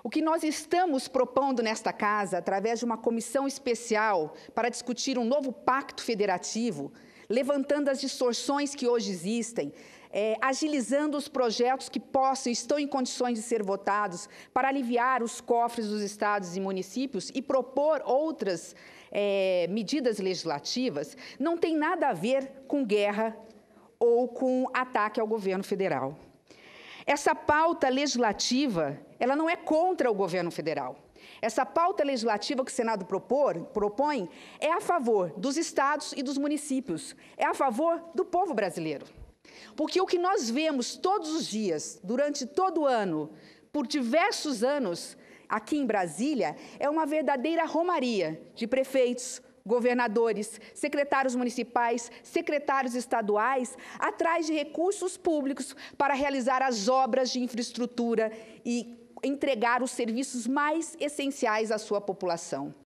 O que nós estamos propondo nesta casa, através de uma comissão especial para discutir um novo pacto federativo, levantando as distorções que hoje existem, agilizando os projetos que estão em condições de ser votados para aliviar os cofres dos estados e municípios e propor outras medidas legislativas, não tem nada a ver com guerra ou com ataque ao governo federal. Essa pauta legislativa, ela não é contra o governo federal. Essa pauta legislativa que o Senado propõe é a favor dos estados e dos municípios, é a favor do povo brasileiro. Porque o que nós vemos todos os dias, durante todo o ano, por diversos anos, aqui em Brasília, é uma verdadeira romaria de prefeitos, governadores, secretários municipais, secretários estaduais, atrás de recursos públicos para realizar as obras de infraestrutura e entregar os serviços mais essenciais à sua população.